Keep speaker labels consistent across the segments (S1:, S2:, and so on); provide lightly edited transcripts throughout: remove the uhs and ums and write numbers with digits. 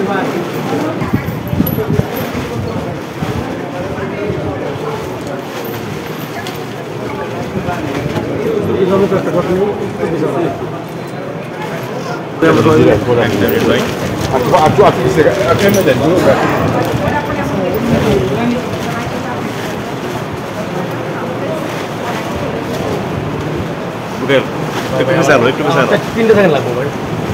S1: তিনটে সেকেন্ড লাগবে ভাই।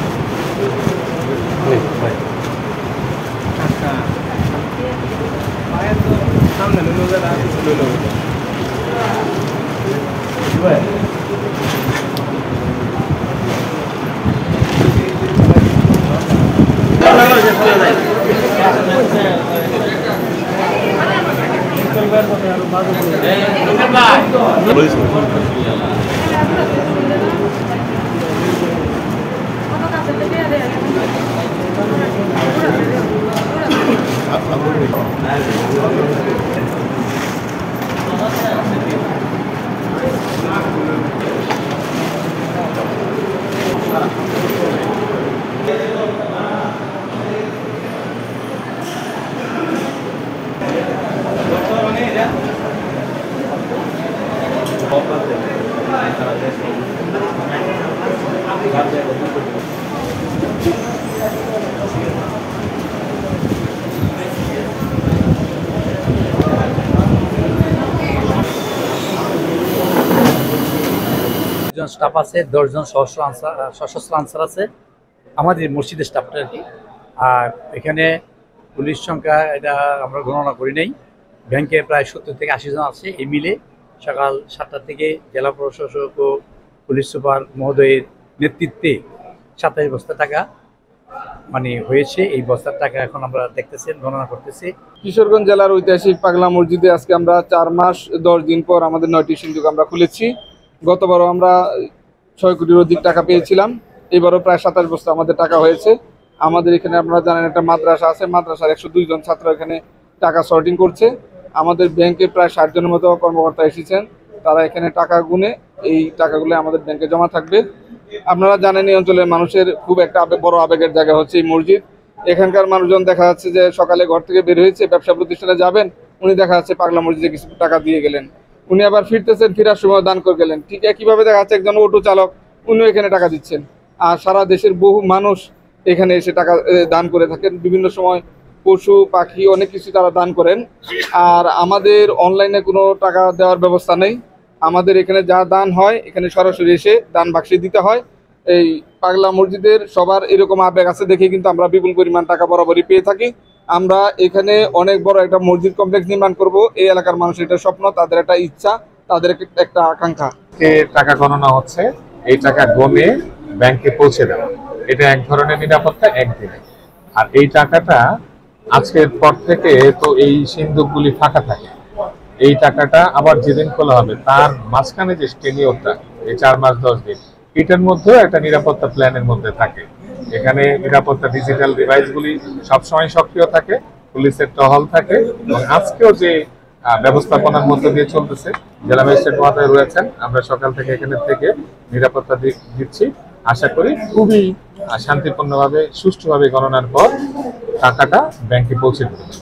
S1: স্টাফ আছে, 10 জন সশস্ত্র আনসার আছে আমাদের মসজিদের স্টাফটা আর কি। আর এখানে পুলিশ সংখ্যা এটা আমরা গণনা করি নাই, ব্যাংকে প্রায় 70 থেকে 80 জন আছে। এই মিলে সকাল 7টা থেকে জেলা প্রশাসক ও পুলিশ সুপার মহোদয়ের নেতৃত্বে 27 বস্তা টাকা মানে হয়েছে। এই বস্তার টাকা এখন আমরা দেখতেছেন, গণনা করতেছি।
S2: কিশোরগঞ্জ জেলার ঐতিহাসিক পাগলা মসজিদে আজকে আমরা 4 মাস 10 দিন পর আমাদের 9টি সিন্দুক আমরা খুলেছি। গতবারও আমরা 6 কোটির অধিক টাকা পেয়েছিলাম, এবারও প্রায় 27 বস্তা আমাদের টাকা হয়েছে। আমাদের এখানে আপনারা জানেন একটা মাদ্রাসা আছে, মাদ্রাসার 102 জন ছাত্র এখানে টাকা সর্টিং করছে। আমাদের ব্যাংকে প্রায় 60 জনের মতো কর্মকর্তা এসেছেন, তারা এখানে টাকা গুনে এই টাকাগুলো আমাদের ব্যাংকে জমা থাকবে। আপনারা জানেন এই অঞ্চলের মানুষের খুব একটা বড় আবেগের জায়গা হচ্ছে এই মসজিদ। এখানকার মানুষজন দেখা যাচ্ছে যে সকালে ঘর থেকে বের হয়েছে, ব্যবসা প্রতিষ্ঠানে যাবেন, উনি দেখা যাচ্ছে পাগলা মসজিদে কিছু টাকা দিয়ে গেলেন, উনি আবার ফিরতেছেন, ফেরার সময় দান করে গেলেন। ঠিক একইভাবে দেখা যাচ্ছে একজন অটো চালক, উনিও এখানে টাকা দিচ্ছেন। আর সারা দেশের বহু মানুষ এখানে এসে টাকা দান করে থাকেন, বিভিন্ন সময় পশু পাখি অনেক কিছু তারা দান করেন। আর আমাদের অনলাইনে কোনো টাকা দেওয়ার ব্যবস্থা নেই, আমাদের এখানে যা দান হয় এখানে সরাসরি এসে দান বাক্সে দিতে হয়। এই পাগলা মসজিদের সবার এরকম আবেগ আছে দেখে কিন্তু আমরা বিপুল পরিমাণ টাকা বরাবরই পেয়ে থাকি। আমরা এখানে অনেক বড় একটা মসজিদ কমপ্লেক্স নির্মাণ করব, এই এলাকার মানুষের এটা স্বপ্ন, তাদের একটা ইচ্ছা, তাদের একটা আকাঙ্ক্ষা।
S3: টাকা গণনা হচ্ছে, এই টাকা গণে ব্যাংকে পৌঁছে দেওয়া, এটা এক ধরনের নিরাপত্তা একদিনে। আর এই টাকাটা আজকের পর থেকে তো এই সিন্দুকগুলি ফাঁকা থাকে, এই টাকাটা আবার যেদিন খোলা হবে তার মাঝখানে যে টেনিওরটা এই 4 মাস 10 দিন, এটার মধ্যেও একটা নিরাপত্তা প্ল্যানের মধ্যে থাকে। এখানে নিরাপত্তা ডিজিটাল ডিভাইসগুলি সবসময় সক্রিয় থাকে, পুলিশের টহল থাকে। এবং আজকেও যে ব্যবস্থাপনার মধ্যে দিয়ে চলতেছে, জেলা ম্যাজিস্ট্রেট মহোদয় রয়েছেন, আমরা সকাল থেকে এখানে থেকে নিরাপত্তা দিচ্ছি। আশা করি খুবই শান্তিপূর্ণভাবে সুষ্ঠুভাবে গণনার পর টাকাটা ব্যাংকে পৌঁছে দেবে।